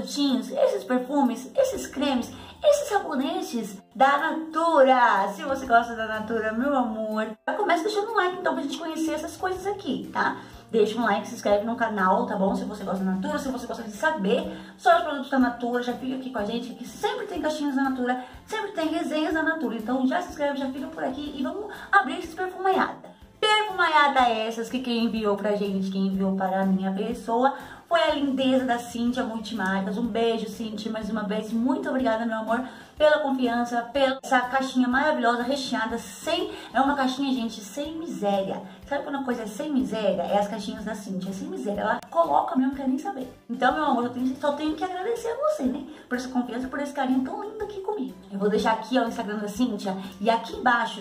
produtinhos, esses perfumes, esses cremes, esses sabonetes da Natura. Se você gosta da Natura, meu amor, começa deixando um like então pra gente conhecer essas coisas aqui, tá? Deixa um like, se inscreve no canal, tá bom? Se você gosta da Natura, se você gosta de saber sobre os produtos da Natura, já fica aqui com a gente, que sempre tem caixinhas da Natura, sempre tem resenhas da Natura. Então já se inscreve, já fica por aqui e vamos abrir esses perfumaiada. Perfumaiada essas que quem enviou pra gente, quem enviou para a minha pessoa, foi a lindeza da Cíntia Multimarcas. Um beijo, Cíntia, mais uma vez. Muito obrigada, meu amor, pela confiança, pela essa caixinha maravilhosa, recheada, sem... É uma caixinha, gente, sem miséria. Sabe quando a coisa é sem miséria? É as caixinhas da Cíntia, é sem miséria. Ela coloca mesmo, não quer nem saber. Então, meu amor, só tenho que agradecer a você, né? Por essa confiança, por esse carinho tão lindo aqui comigo. Eu vou deixar aqui, ó, o Instagram da Cíntia. E aqui embaixo,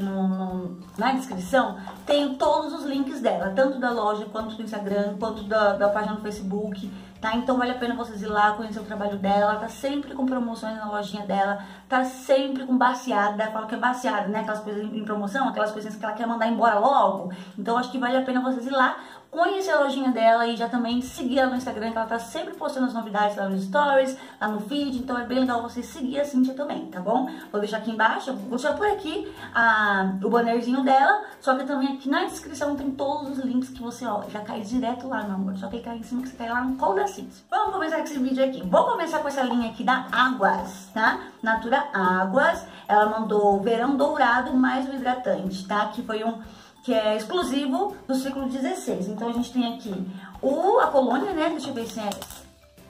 na descrição, tem todos os links dela. Tanto da loja, quanto do Instagram, quanto da página do Facebook. Tá? Então vale a pena vocês ir lá conhecer o trabalho dela. Ela tá sempre com promoções na lojinha dela, tá sempre com baseada, fala que é baseada, né? Aquelas coisas em promoção, aquelas coisinhas que ela quer mandar embora logo. Então acho que vale a pena vocês ir lá, conhecer a lojinha dela e já também seguir ela no Instagram, que ela tá sempre postando as novidades lá nos stories, lá no feed. Então é bem legal vocês seguir a Cíntia também, tá bom? Vou deixar aqui embaixo, vou deixar por aqui o bannerzinho dela, só que também aqui na descrição tem todos os links que você, ó, já cai direto lá, meu amor. Só clicar em cima que você cai lá no colo da Cíntia. Vamos começar com esse vídeo aqui. Vou começar com essa linha aqui da Águas, tá? Natura Águas. Ela mandou Verão Dourado mais o hidratante, tá? Que foi que é exclusivo do ciclo 16. Então a gente tem aqui a colônia, né? Deixa eu ver se é essa.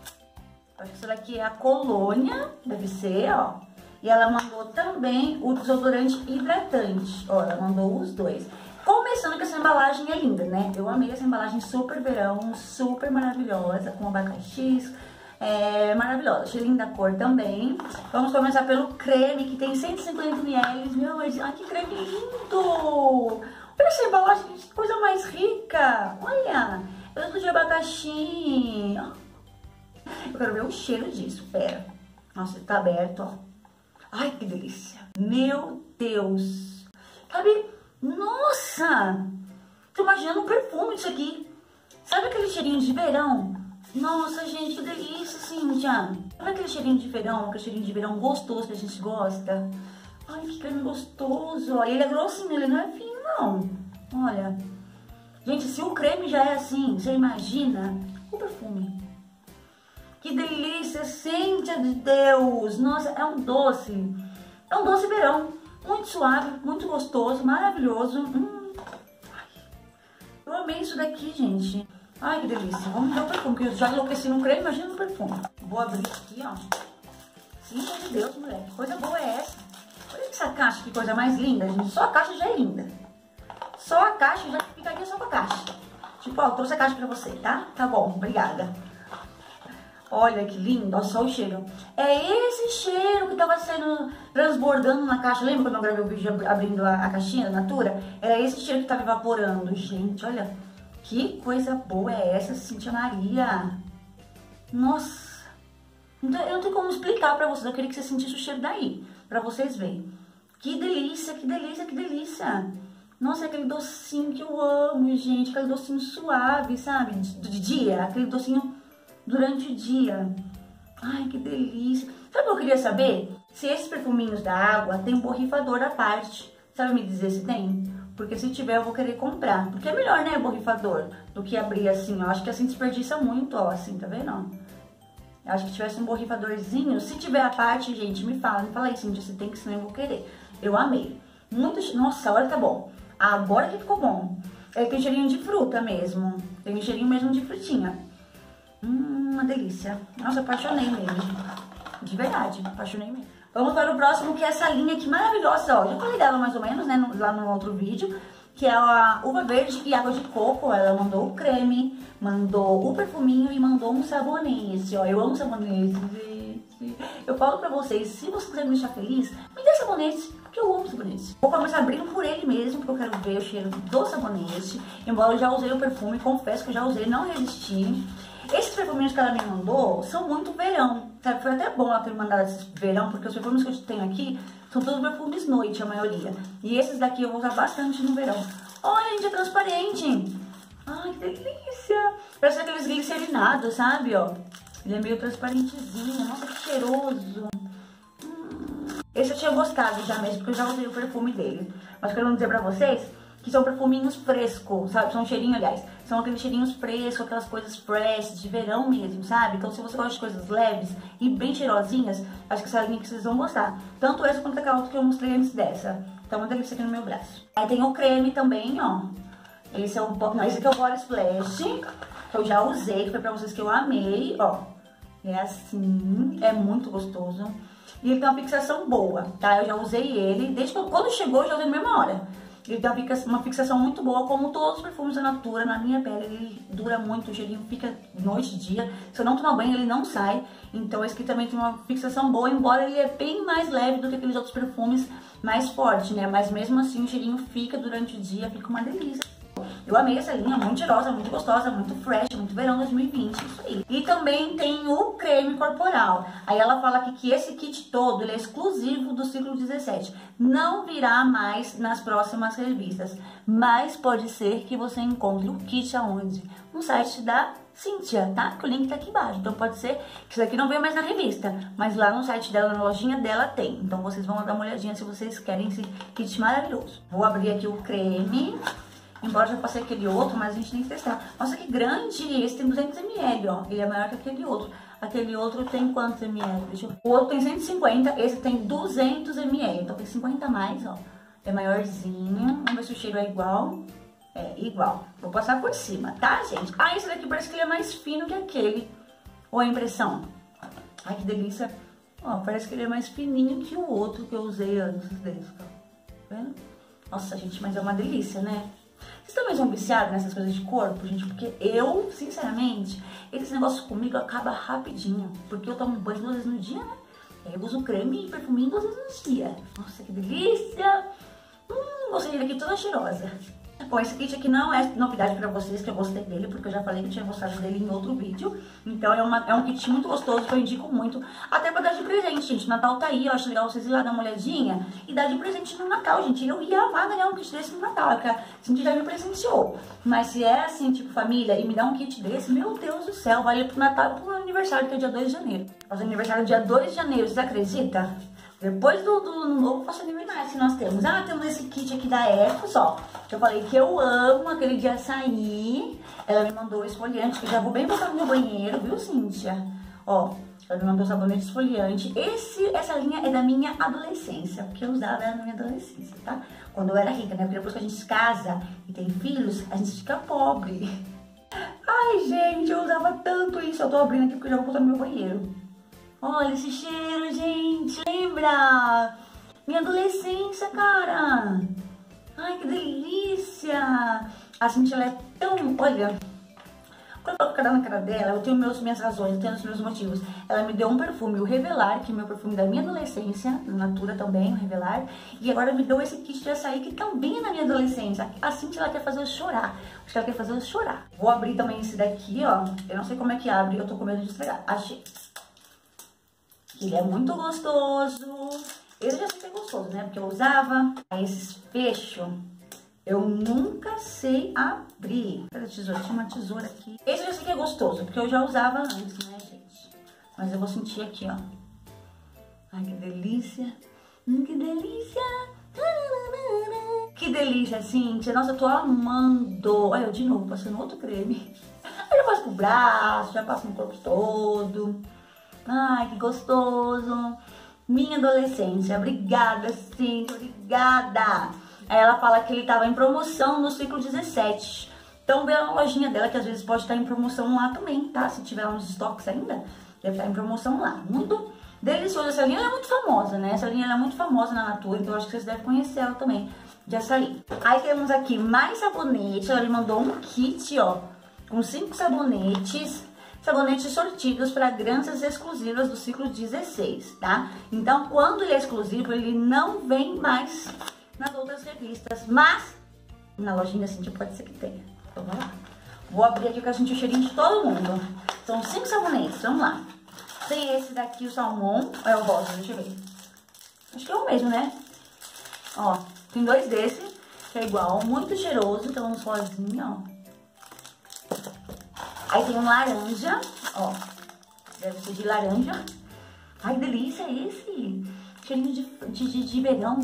Acho que essa daqui é a colônia, deve ser, ó. E ela mandou também o desodorante hidratante. Ó, ela mandou os dois. Começando que essa embalagem é linda, né? Eu amei essa embalagem, super verão, super maravilhosa, com abacaxis, maravilhosa. Achei linda a cor também. Vamos começar pelo creme, que tem 150 ml. Meu amor, ai, que creme lindo! Olha essa embalagem, que coisa mais rica! Olha, eu tô de abacaxi. Eu quero ver o cheiro disso, pera. Nossa, tá aberto, ó. Ai, que delícia! Meu Deus! Sabe... Nossa! Tô imaginando um perfume disso aqui. Sabe aquele cheirinho de verão? Nossa, gente, que delícia, Cíntia. Sabe aquele cheirinho de verão? Aquele cheirinho de verão gostoso que a gente gosta? Ai, que creme gostoso. Ele é grossinho, ele não é fino, não. Olha. Gente, se o creme já é assim, você imagina o perfume. Que delícia, Cíntia de Deus. Nossa, é um doce. É um doce verão. Muito suave, muito gostoso, maravilhoso. Eu amei isso daqui, gente. Ai, que delícia. Vamos ver o perfume, porque eu já enlouqueci no creme, imagina no perfume. Vou abrir aqui, ó. Cíntia de Deus, mulher. Que coisa boa é essa? Olha essa caixa, que coisa mais linda, gente. Só a caixa já é linda. Só a caixa, já ficaria só com a caixa. Tipo, ó, eu trouxe a caixa pra você, tá? Tá bom, obrigada. Olha que lindo, olha só o cheiro. É esse cheiro que tava saindo, transbordando na caixa. Lembra quando eu gravei o vídeo abrindo a caixinha da Natura? Era esse cheiro que tava evaporando. Gente, olha, que coisa boa é essa, Cíntia Maria. Nossa. Então, eu não tenho como explicar pra vocês. Eu queria que vocês sentissem o cheiro daí, pra vocês verem. Que delícia, que delícia, que delícia. Nossa, é aquele docinho que eu amo, gente. Aquele docinho suave, sabe? De dia, aquele docinho... durante o dia. Ai, que delícia. Sabe o que eu queria saber? Se esses perfuminhos da Água tem um borrifador à parte. Sabe me dizer se tem? Porque se tiver eu vou querer comprar. Porque é melhor, né, borrifador, do que abrir assim, ó. Acho que assim desperdiça muito, ó, assim, tá vendo, ó? Eu acho que tivesse um borrifadorzinho. Se tiver à parte, gente, me fala aí, Cíntia, se tem, que senão eu vou querer. Eu amei. Muito... Nossa, olha, tá bom. Agora que ficou bom. Ele tem cheirinho de fruta mesmo. Tem cheirinho mesmo de frutinha. Uma delícia. Nossa, apaixonei mesmo. De verdade, apaixonei mesmo. Vamos para o próximo, que é essa linha aqui maravilhosa, ó. Já falei dela mais ou menos, né, lá no outro vídeo. Que é a uva verde e água de coco. Ela mandou o creme, mandou o perfuminho e mandou um sabonete, ó. Eu amo sabonete, gente. Eu falo pra vocês, se você quiser me deixar feliz, me dê sabonete, porque eu amo sabonete. Vou começar abrindo por ele mesmo, porque eu quero ver o cheiro do sabonete. Embora eu já usei o perfume, confesso que eu já usei, não resisti. Esses perfuminhos que ela me mandou são muito verão, sabe? Foi até bom ela ter me mandado esses verão, porque os perfumes que eu tenho aqui são todos perfumes noite, a maioria. E esses daqui eu vou usar bastante no verão. Olha, gente, é transparente. Ai, que delícia. Parece aqueles glicerinados, sabe, ó? Ele é meio transparentezinho. Nossa, que cheiroso. Esse eu tinha gostado já mesmo, porque eu já usei o perfume dele. Mas quero dizer pra vocês que são perfuminhos frescos, sabe? São cheirinhos, aliás. São aqueles cheirinhos frescos, aquelas coisas fresh, de verão mesmo, sabe? Então se você gosta de coisas leves e bem cheirosinhas, acho que essa linha que vocês vão gostar. Tanto essa quanto aquela outra que eu mostrei antes dessa. Tá uma delícia aqui no meu braço. Aí tem o creme também, ó. Esse é o... Não, esse aqui é o Body Splash, que eu já usei, que foi pra vocês que eu amei, ó. É assim, é muito gostoso. E ele tem uma fixação boa, tá? Eu já usei ele, desde quando chegou eu já usei na mesma hora. Ele tem uma fixação muito boa, como todos os perfumes da Natura, na minha pele. Ele dura muito, o cheirinho fica noite e dia. Se eu não tomar banho, ele não sai. Então esse aqui também tem uma fixação boa, embora ele é bem mais leve do que aqueles outros perfumes mais fortes, né? Mas mesmo assim o cheirinho fica durante o dia, fica uma delícia. Eu amei essa linha, muito cheirosa, muito gostosa, muito fresh, muito verão 2020, isso aí. E também tem o creme corporal. Aí ela fala aqui que esse kit todo, ele é exclusivo do ciclo 17. Não virá mais nas próximas revistas, mas pode ser que você encontre o kit aonde? No site da Cíntia, tá? Que o link tá aqui embaixo. Então pode ser que isso aqui não venha mais na revista, mas lá no site dela, na lojinha dela, tem. Então vocês vão dar uma olhadinha se vocês querem esse kit maravilhoso. Vou abrir aqui o creme. Embora já passei aquele outro, mas a gente tem que testar. Nossa, que grande! Esse tem 200 ml, ó. Ele é maior que aquele outro. Aquele outro tem quantos ml? Deixa eu ver. O outro tem 150, esse tem 200 ml. Então tem 50 a mais, ó. É maiorzinho. Vamos ver se o cheiro é igual. É, igual. Vou passar por cima, tá, gente? Ah, esse daqui parece que ele é mais fino que aquele. Ou a impressão? Ai, que delícia. Ó, parece que ele é mais fininho que o outro que eu usei antes desse, tá vendo? Nossa, gente, mas é uma delícia, né? Vocês também são viciados nessas coisas de corpo, gente? Porque eu, sinceramente, esse negócio comigo acaba rapidinho. Porque eu tomo banho 2 vezes no dia, né? Eu uso creme e perfuminho 2 vezes no dia. Nossa, que delícia! Vou sair daqui toda cheirosa. Bom, esse kit aqui não é novidade pra vocês, que eu gostei dele, porque eu já falei que tinha gostado dele em outro vídeo. Então é um kit muito gostoso, que eu indico muito. Até pra dar de presente, gente. Natal tá aí, eu acho legal vocês ir lá dar uma olhadinha e dar de presente no Natal, gente. Eu ia amar ganhar um kit desse no Natal, porque a Cintia já me presenteou. Mas se é assim, tipo família, e me dá um kit desse, meu Deus do céu, vale pro Natal e pro meu aniversário, que é dia 2 de janeiro. Faço aniversário dia 2 de janeiro, vocês acreditam? Depois do novo faço aniversário que nós temos. Ah, temos esse kit aqui da Ecos, ó. Que eu falei que eu amo, aquele dia açaí. Ela me mandou o esfoliante, que eu já vou bem botar no meu banheiro, viu, Cíntia? Ó, ela me mandou o sabonete esfoliante. Essa linha é da minha adolescência, porque eu usava ela na minha adolescência, tá? Quando eu era rica, né? Porque depois que a gente se casa e tem filhos, a gente fica pobre. Ai, gente, eu usava tanto isso. Eu tô abrindo aqui porque eu já vou botar no meu banheiro. Olha esse cheiro, gente. Lembra? Minha adolescência, cara. Ai, que delícia. A Cintia, ela é tão... Olha, quando eu coloco na cara dela, eu tenho minhas razões, eu tenho os meus motivos. Ela me deu um perfume, o Revelar, que é o meu perfume da minha adolescência, na Natura também, o Revelar. E agora me deu esse kit de açaí, que também é na minha adolescência. A Cintia, ela quer fazer eu chorar. Acho que ela quer fazer eu chorar. Vou abrir também esse daqui, ó. Eu não sei como é que abre, eu tô com medo de estragar. Achei. Ele é muito gostoso. Esse já sei que é gostoso, né? Porque eu usava esses fechos. Eu nunca sei abrir. Cadê a tesoura? Tinha uma tesoura aqui. Esse eu já sei que é gostoso, porque eu já usava antes, né, gente? Mas eu vou sentir aqui, ó. Ai, que delícia. Que delícia. Que delícia, Cíntia. Nossa, eu tô amando. Olha, eu de novo passando outro creme. Eu já passo pro braço, já passo no corpo todo. Ai, que gostoso. Minha adolescência. Obrigada, Cíntia. Obrigada. Aí ela fala que ele tava em promoção no ciclo 17. Então vê na lojinha dela, que às vezes pode estar em promoção lá também, tá? Se tiver uns estoques ainda, deve estar em promoção lá. Muito deliciosa. Essa linha ela é muito famosa, né? Essa linha ela é muito famosa na Natura, então eu acho que vocês devem conhecer ela também, de açaí. Aí temos aqui mais sabonete. Ela me mandou um kit, ó, com 5 sabonetes. Sabonetes sortidos, fragrâncias exclusivas do ciclo 16, tá? Então, quando ele é exclusivo, ele não vem mais nas outras revistas, mas na lojinha assim, pode ser que tenha. Então, vamos lá. Vou abrir aqui que a gente o cheirinho de todo mundo. São 5 sabonetes, vamos lá. Tem esse daqui, o salmão, é o rosa, deixa eu ver. Acho que é o mesmo, né? Ó, tem 2 desse, que é igual, muito cheiroso, então uns rosinha, ó. Aí tem um laranja, ó. Deve ser de laranja. Ai, que delícia esse. Cheirinho de verão.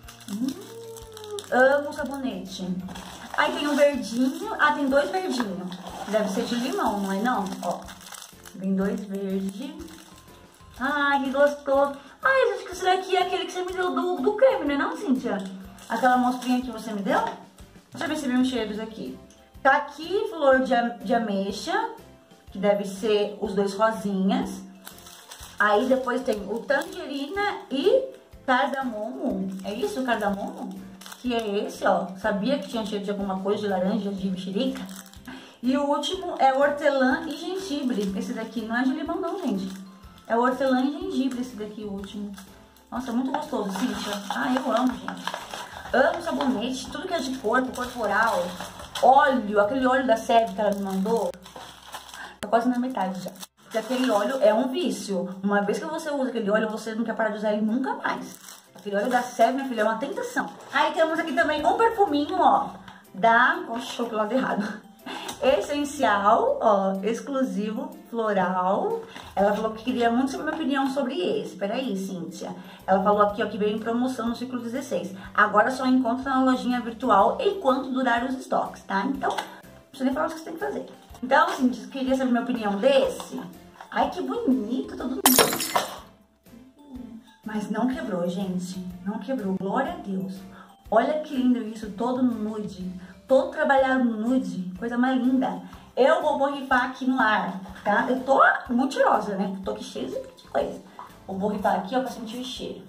Amo sabonete. Aí tem um verdinho. Ah, tem 2 verdinhos. Deve ser de limão, não é não? Ó, vem 2 verdes. Ai, que gostoso. Ai, acho que esse daqui é aquele que você me deu do creme, não é não, Cíntia? Aquela amostrinha que você me deu? Deixa eu ver se vem os cheiros aqui. Tá aqui flor de ameixa, que deve ser os 2 rosinhas. Aí depois tem o tangerina e cardamomo. É isso, o cardamomo? Que é esse, ó. Sabia que tinha cheiro de alguma coisa, de laranja, de mexerica? E o último é hortelã e gengibre. Esse daqui não é de limão não, gente. É hortelã e gengibre esse daqui, o último. Nossa, muito gostoso, Cíntia. Ah, eu amo, gente. Amo sabonete, tudo que é de corpo, corporal. Óleo, aquele óleo da Seve que ela me mandou. Tá quase na metade já. Porque aquele óleo é um vício. Uma vez que você usa aquele óleo, você não quer parar de usar ele nunca mais. Aquele óleo da Seve, minha filha, é uma tentação. Aí temos aqui também um perfuminho, ó. Oxe, o lado errado. Essencial, ó, exclusivo, floral. Ela falou que queria muito saber minha opinião sobre esse. Peraí, Cíntia. Ela falou aqui, ó, que veio em promoção no ciclo 16. Agora só encontra na lojinha virtual enquanto durar os estoques, tá? Então, não precisa nem falar o que você tem que fazer. Então, Cíntia, queria saber minha opinião desse. Ai, que bonito, todo mundo. Mas não quebrou, gente. Não quebrou. Glória a Deus. Olha que lindo isso, todo no nude. Todo trabalhado no nude. Coisa mais linda. Eu vou borrifar aqui no ar, tá? Eu tô muito cheirosa, né? Tô aqui cheia de coisa. Vou borrifar aqui, ó, pra sentir o cheiro.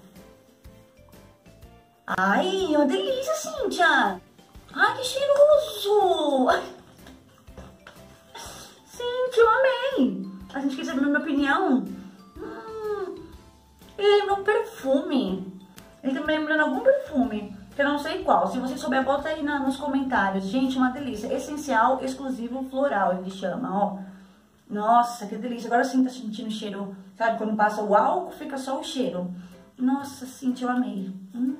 Ai, uma delícia, Cíntia. Ai, que cheiroso. Cíntia, eu amei. A gente quer saber a minha opinião. Ele lembra um perfume. Ele tá me lembrando algum perfume, que eu não sei qual. Se você souber, bota aí nos comentários. Gente, uma delícia. Essencial, exclusivo, floral, ele chama, ó. Nossa, que delícia. Agora sim tá sentindo o cheiro. Sabe, quando passa o álcool, fica só o cheiro. Nossa, Cíntia, eu amei.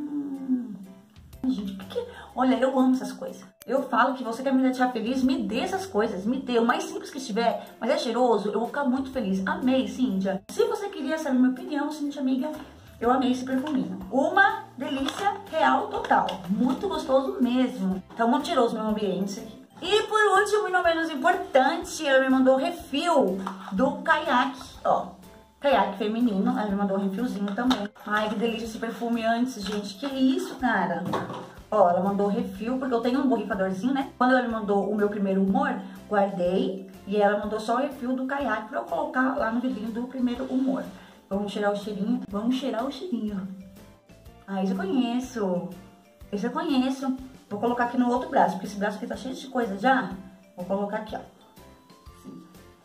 Gente, porque... Olha, eu amo essas coisas. Eu falo que você quer me deixar feliz, me dê essas coisas, me dê. O mais simples que estiver, mas é cheiroso, eu vou ficar muito feliz. Amei, Cíntia. Se você queria saber minha opinião, Cíntia, amiga, eu amei esse perfuminho. Uma delícia real total. Muito gostoso mesmo. Tá muito cheiroso meu ambiente aqui. E por último, e não menos importante, ela me mandou o refil do caiaque, ó. Caiaque feminino, ela me mandou um refilzinho também. Ai, que delícia esse perfume antes, gente. Que isso, cara? Ó, ela mandou o refil, porque eu tenho um borrifadorzinho, né? Quando ela me mandou o meu primeiro humor, guardei. E ela mandou só o refil do caiaque pra eu colocar lá no vidrinho do primeiro humor. Vamos cheirar o cheirinho? Vamos cheirar o cheirinho. Ah, esse eu conheço. Esse eu conheço. Vou colocar aqui no outro braço, porque esse braço aqui tá cheio de coisa já. Vou colocar aqui, ó. Assim.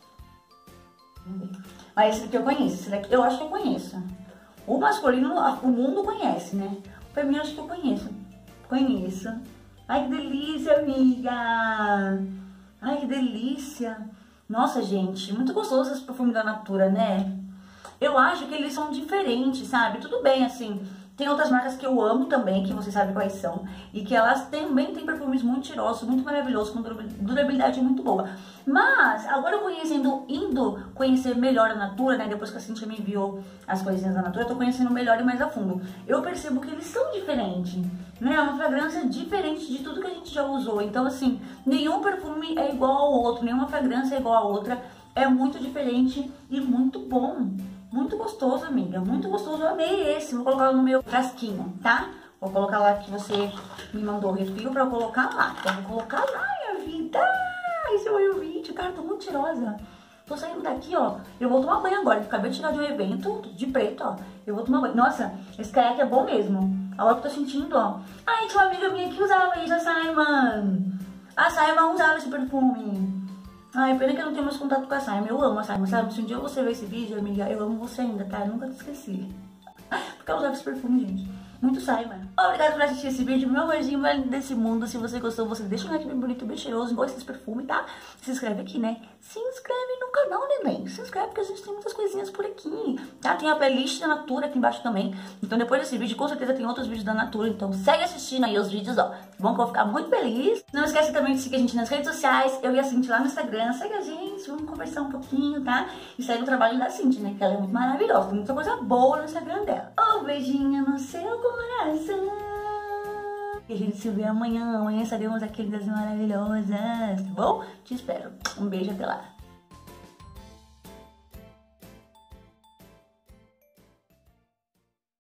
Vamos ver. Mas esse aqui eu conheço. Esse daqui eu acho que eu conheço. O masculino, o mundo conhece, né? O feminino acho que eu conheço. Conheço. Ai, que delícia, amiga. Ai, que delícia. Nossa, gente, muito gostoso esse perfume da Natura, né? Eu acho que eles são diferentes, sabe? Tudo bem, assim, tem outras marcas que eu amo também, que vocês sabem quais são. E que elas também têm perfumes muito cheirosos, muito maravilhosos, com durabilidade muito boa. Mas, agora indo conhecer melhor a Natura, né? Depois que a Cintia me enviou as coisinhas da Natura, eu tô conhecendo melhor e mais a fundo. Eu percebo que eles são diferentes, né? É uma fragrância diferente de tudo que a gente já usou. Então, assim, nenhum perfume é igual ao outro, nenhuma fragrância é igual à outra. É muito diferente e muito bom. Muito gostoso, amiga. Muito gostoso. Eu amei esse. Vou colocar no meu frasquinho, tá? Vou colocar lá que você me mandou o refil pra eu colocar lá. Então, vou colocar lá, minha vida. Esse é o meu vídeo. Cara, tô muito cheirosa. Tô saindo daqui, ó. Eu vou tomar banho agora. Eu acabei de chegar de um evento de preto, ó. Eu vou tomar banho. Nossa, esse caiaque é bom mesmo. A hora que eu tô sentindo, ó. Ai, tinha uma amiga minha que usava isso, a Simon. A Simon usava esse perfume. Ai, pena que eu não tenho mais contato com a Simon. Eu amo a Simon, sabe? Se um dia você ver esse vídeo, amiga, eu amo você ainda, tá? Eu nunca te esqueci. Porque eu usava esse perfume, gente. muito Simon. Obrigada por assistir esse vídeo, meu amorzinho mais lindo desse mundo. Se você gostou, você deixa um like bem bonito, bem cheiroso, gosta desse perfume, tá? Se inscreve aqui, né? Se inscreve no canal, neném. Se inscreve porque a gente tem muitas coisinhas por aqui, tá? Tem a playlist da Natura aqui embaixo também. Então depois desse vídeo, com certeza tem outros vídeos da Natura. Então segue assistindo aí os vídeos, ó. Bom que eu vou ficar muito feliz. Não esquece também de seguir a gente nas redes sociais. Eu e a Cinti lá no Instagram. Segue a gente, vamos conversar um pouquinho, tá? E segue o trabalho da Cinti, né? Que ela é muito maravilhosa. Tem muita coisa boa no Instagram dela. Um beijinho no seu coração. E a gente se vê amanhã. Amanhã estaremos aqui das maravilhosas, tá bom? Te espero. Um beijo, até lá.